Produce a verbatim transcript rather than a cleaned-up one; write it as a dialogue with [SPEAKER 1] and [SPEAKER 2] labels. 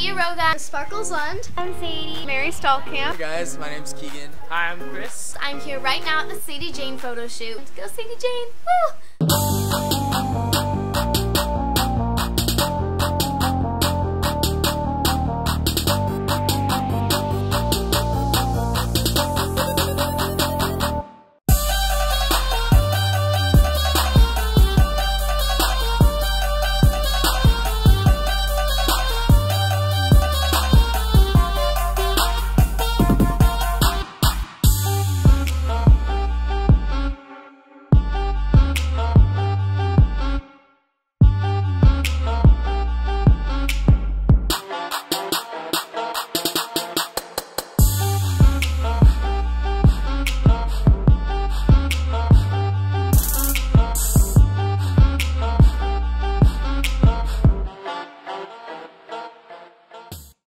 [SPEAKER 1] Leah Roga.
[SPEAKER 2] Sparkles Lund.
[SPEAKER 1] I'm Sadie.
[SPEAKER 3] Mary Stallkamp.
[SPEAKER 4] Hey guys, my name's Keegan.
[SPEAKER 5] Hi, I'm Chris.
[SPEAKER 1] I'm here right now at the Sadie Jane photo shoot. Go Sadie Jane! Woo!